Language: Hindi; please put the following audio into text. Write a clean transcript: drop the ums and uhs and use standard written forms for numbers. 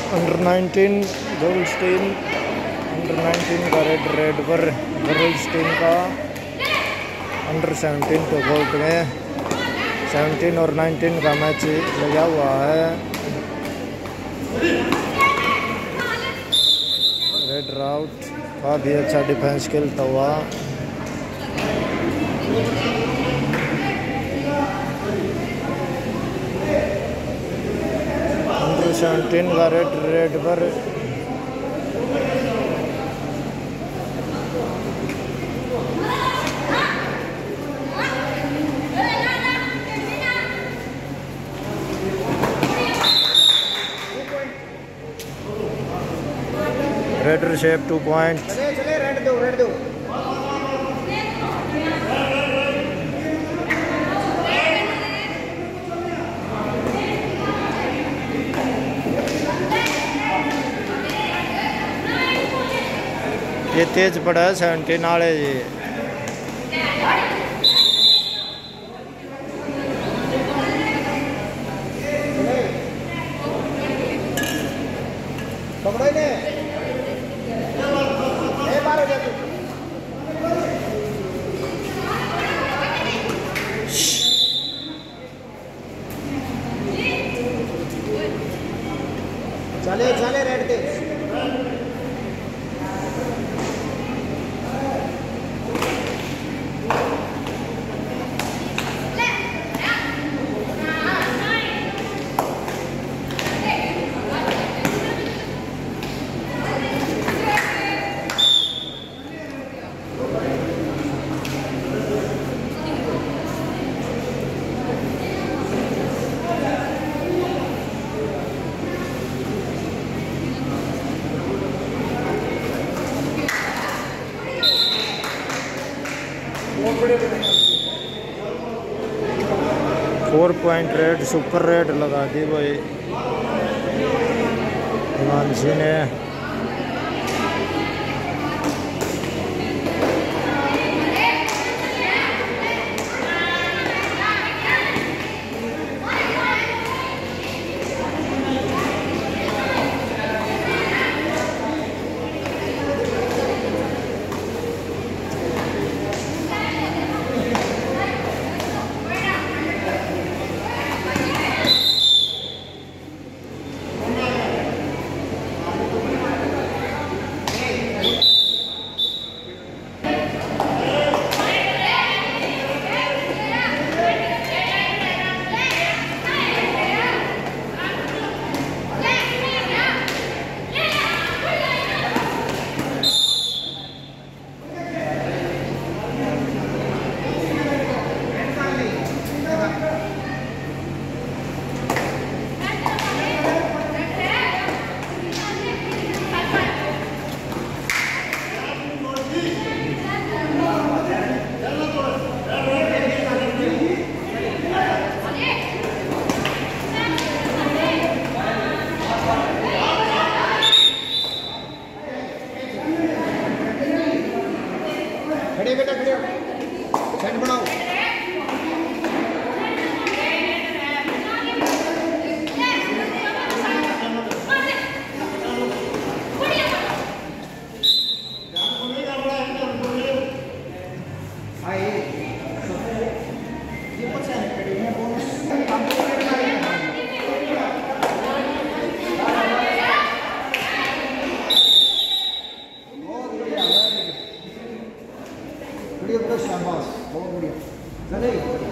अंडर 19 गर्ल्स टीम, अंडर 19 का रेड पर गर्ल्स टीम का अंडर 17 के कोर्ट में 17 और 19 का मैच लगा हुआ है। रेड राउट काफ़ी अच्छा डिफेंस खेलता हुआ। अंडर 17 का रेड पर रेड रिसेव 2 पॉइंट। चले रेड दो ये तेज पड़ा है 17 नाले ये। पकड़ो इन्हें, बाहर हो जा तू। चले रेड दे। Four point raid super raid लगा दी भाई हिमांशी ने। खड़े बेटा खड़े सेट बनाओ। शाबाश बहुत बढ़िया। चले